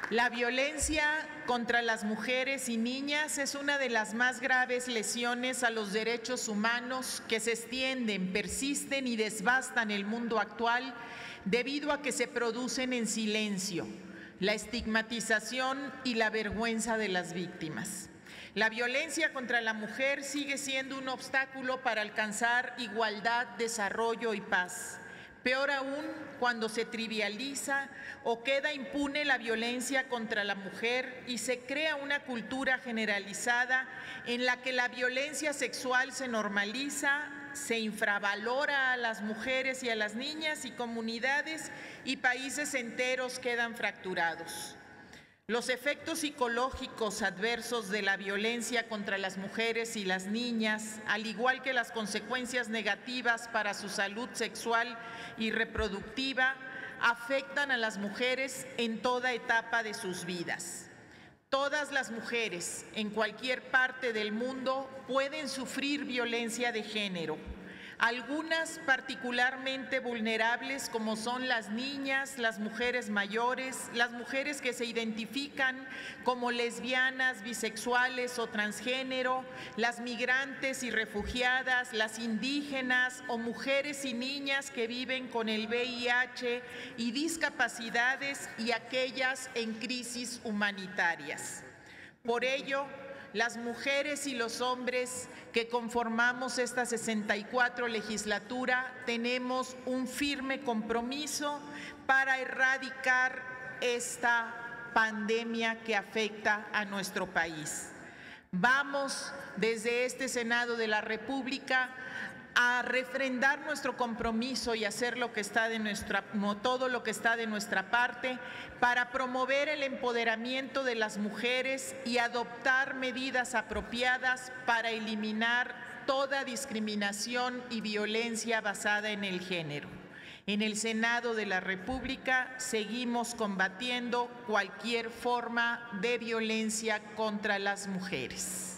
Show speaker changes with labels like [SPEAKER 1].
[SPEAKER 1] La violencia contra las mujeres y niñas es una de las más graves lesiones a los derechos humanos que se extienden, persisten y devastan el mundo actual debido a que se producen en silencio, la estigmatización y la vergüenza de las víctimas. La violencia contra la mujer sigue siendo un obstáculo para alcanzar igualdad, desarrollo y paz. Peor aún, cuando se trivializa o queda impune la violencia contra la mujer y se crea una cultura generalizada en la que la violencia sexual se normaliza, se infravalora a las mujeres y a las niñas y comunidades y países enteros quedan fracturados. Los efectos psicológicos adversos de la violencia contra las mujeres y las niñas, al igual que las consecuencias negativas para su salud sexual y reproductiva, afectan a las mujeres en toda etapa de sus vidas. Todas las mujeres en cualquier parte del mundo pueden sufrir violencia de género. Algunas particularmente vulnerables, como son las niñas, las mujeres mayores, las mujeres que se identifican como lesbianas, bisexuales o transgénero, las migrantes y refugiadas, las indígenas o mujeres y niñas que viven con el VIH y discapacidades y aquellas en crisis humanitarias. Por ello, las mujeres y los hombres que conformamos esta 64 legislatura tenemos un firme compromiso para erradicar esta pandemia que afecta a nuestro país. Vamos desde este Senado de la República a refrendar nuestro compromiso y hacer lo que está todo lo que está de nuestra parte para promover el empoderamiento de las mujeres y adoptar medidas apropiadas para eliminar toda discriminación y violencia basada en el género. En el Senado de la República seguimos combatiendo cualquier forma de violencia contra las mujeres.